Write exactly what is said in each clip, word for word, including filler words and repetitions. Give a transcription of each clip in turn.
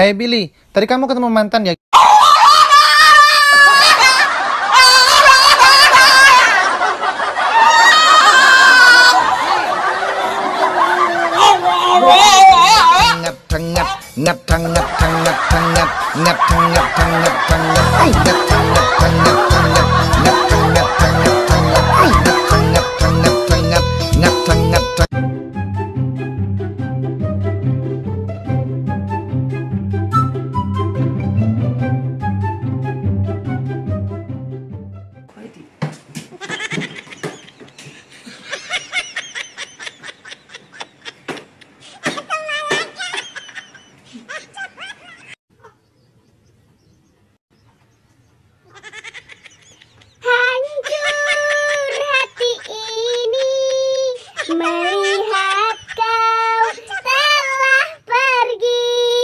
Hai Billy, tadi kamu ketemu mantan ya? Ngap ngap ngap ngap ngap ngap ngap ngap ngap ngap ngap melihat kau telah pergi.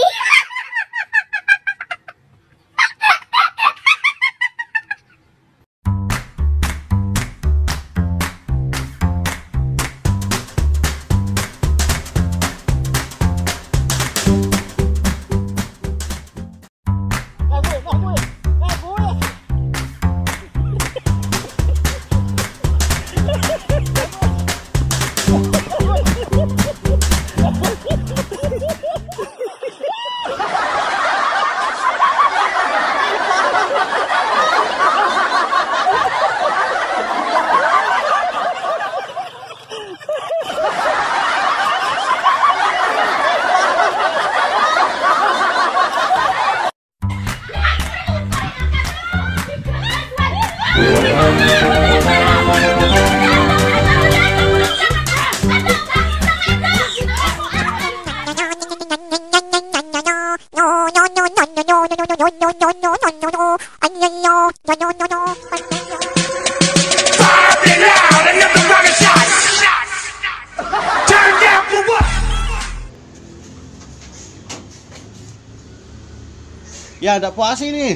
Ya, ada puasa ini.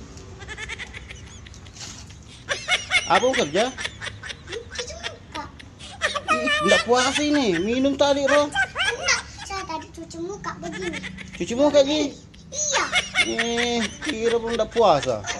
Apa kerja? Enggak puasa ini, minum tadi, Bro. Enak, saya tadi cuci muka begini. Cuci muka, Ji. Iya. Eh, kira pun enggak puasa.